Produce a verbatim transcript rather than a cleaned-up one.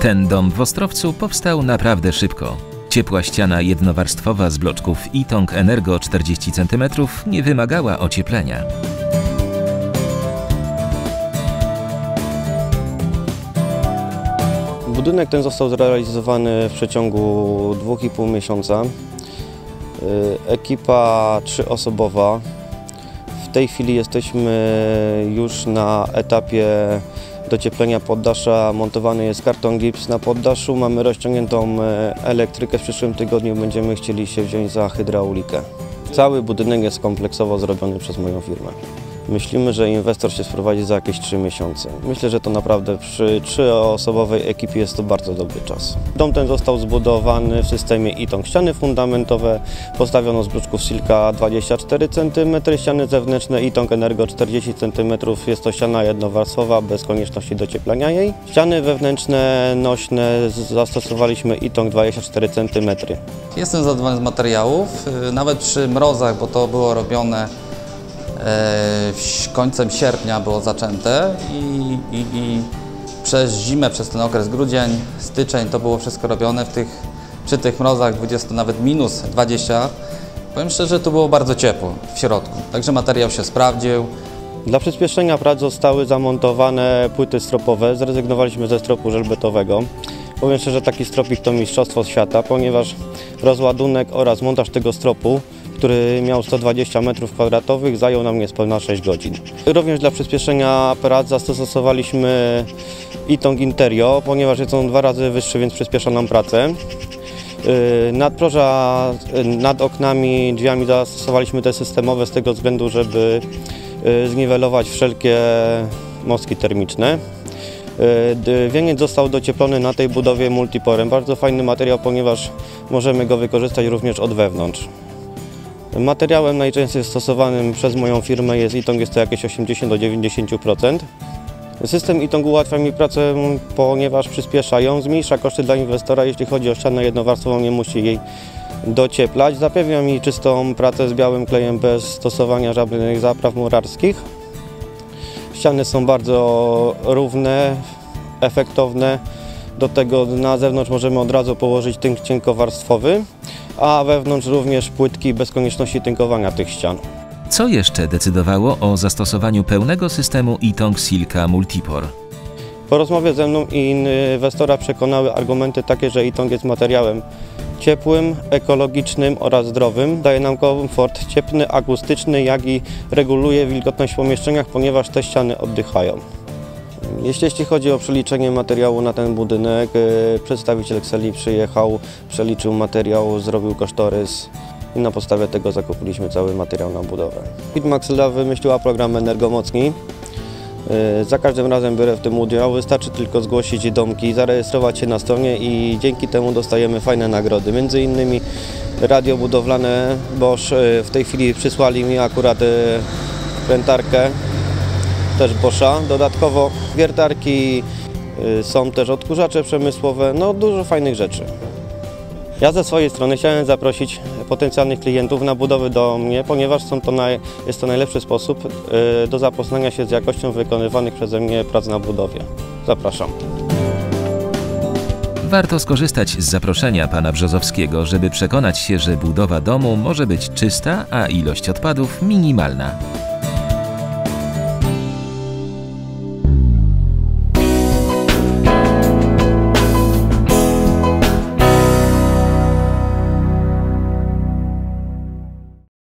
Ten dom w Ostrowcu powstał naprawdę szybko. Ciepła ściana jednowarstwowa z bloczków Itong Energo czterdzieści centymetrów nie wymagała ocieplenia. Budynek ten został zrealizowany w przeciągu dwóch i pół miesiąca. Ekipa trzyosobowa. W tej chwili jesteśmy już na etapie docieplenia poddasza. Montowany jest karton gips na poddaszu. Mamy rozciągniętą elektrykę. W przyszłym tygodniu będziemy chcieli się wziąć za hydraulikę. Cały budynek jest kompleksowo zrobiony przez moją firmę. Myślimy, że inwestor się sprowadzi za jakieś trzy miesiące. Myślę, że to naprawdę przy trzyosobowej ekipie jest to bardzo dobry czas. Dom ten został zbudowany w systemie Itong. Ściany fundamentowe postawiono z bloczków Silka dwadzieścia cztery centymetry, ściany zewnętrzne Itong Energo czterdzieści centymetrów. Jest to ściana jednowarstwowa bez konieczności docieplenia jej. Ściany wewnętrzne nośne zastosowaliśmy Itong dwadzieścia cztery centymetry. Jestem zadowolony z materiałów, nawet przy mrozach, bo to było robione końcem sierpnia było zaczęte i, i, i przez zimę, przez ten okres grudzień, styczeń to było wszystko robione w tych, przy tych mrozach dwudziestu, nawet minus dwadzieścia. Powiem szczerze, to było bardzo ciepło w środku, także materiał się sprawdził. Dla przyspieszenia prac zostały zamontowane płyty stropowe. Zrezygnowaliśmy ze stropu żelbetowego. Powiem szczerze, taki stropik to mistrzostwo świata, ponieważ rozładunek oraz montaż tego stropu, który miał sto dwadzieścia metrów kwadratowych, zajął nam niespełna sześć godzin. Również dla przyspieszenia prac zastosowaliśmy Itong Interio, ponieważ jest on dwa razy wyższy, więc przyspiesza nam pracę. Nadproża nad oknami, drzwiami zastosowaliśmy te systemowe z tego względu, żeby zniwelować wszelkie mostki termiczne. Wieniec został docieplony na tej budowie multiporem. Bardzo fajny materiał, ponieważ możemy go wykorzystać również od wewnątrz. Materiałem najczęściej stosowanym przez moją firmę jest Itong, jest to jakieś osiemdziesiąt do dziewięćdziesięciu procent. System Itong ułatwia mi pracę, ponieważ przyspiesza ją, zmniejsza koszty dla inwestora. Jeśli chodzi o ścianę jednowarstwową, nie musi jej docieplać. Zapewnia mi czystą pracę z białym klejem bez stosowania żadnych zapraw murarskich. Ściany są bardzo równe, efektowne. Do tego na zewnątrz możemy od razu położyć tynk cienkowarstwowy, a wewnątrz również płytki bez konieczności tynkowania tych ścian. Co jeszcze decydowało o zastosowaniu pełnego systemu Itong Silka Multipor? Po rozmowie ze mną i inwestora przekonały argumenty takie, że Itong jest materiałem ciepłym, ekologicznym oraz zdrowym. Daje nam komfort cieplny, akustyczny, jak i reguluje wilgotność w pomieszczeniach, ponieważ te ściany oddychają. Jeśli, jeśli chodzi o przeliczenie materiału na ten budynek, przedstawiciel Xeli przyjechał, przeliczył materiał, zrobił kosztorys i na podstawie tego zakupiliśmy cały materiał na budowę. Firma Xela wymyśliła program Energomocni. Za każdym razem biorę w tym udział, wystarczy tylko zgłosić domki, zarejestrować się na stronie i dzięki temu dostajemy fajne nagrody. Między innymi radio budowlane Bosch w tej chwili przysłali mi akurat prętarkę, też Boscha. Dodatkowo wiertarki, są też odkurzacze przemysłowe, no dużo fajnych rzeczy. Ja ze swojej strony chciałem zaprosić potencjalnych klientów na budowę do mnie, ponieważ są to naj, jest to najlepszy sposób do zapoznania się z jakością wykonywanych przeze mnie prac na budowie. Zapraszam. Warto skorzystać z zaproszenia pana Brzozowskiego, żeby przekonać się, że budowa domu może być czysta, a ilość odpadów minimalna.